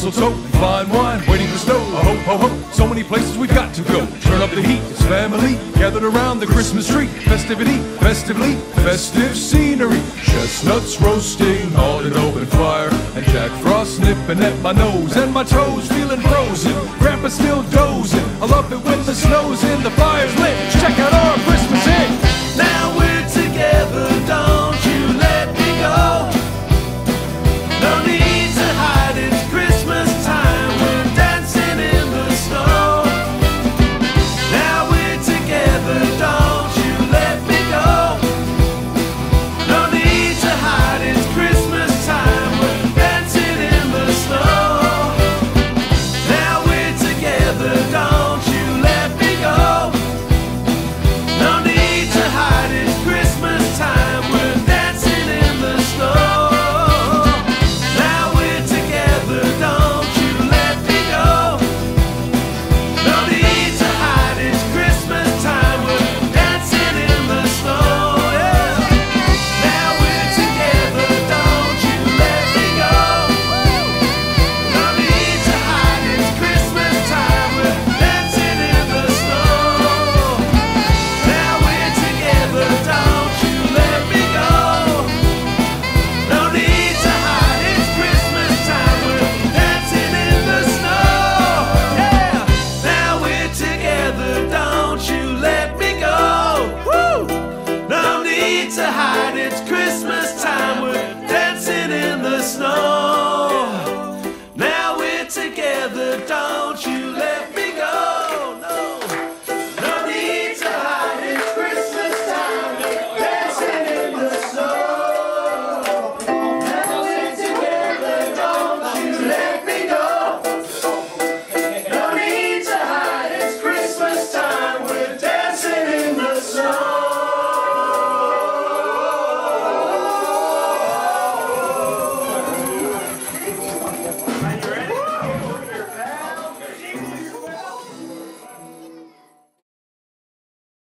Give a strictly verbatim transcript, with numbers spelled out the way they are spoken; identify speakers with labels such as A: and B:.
A: mistletoe, and fine wine waiting for snow. A ho, ho, ho, so many places we've got to go. Turn up the heat, it's family gathered around the Christmas tree. Festivity, festively, festive scenery. Chestnuts roasting on an open fire, and Jack Frost nipping at my nose, and my toes feeling frozen. Grandpa's still dozing. I love it when the snow's in, the fire's lit. Check out our Christmas hit.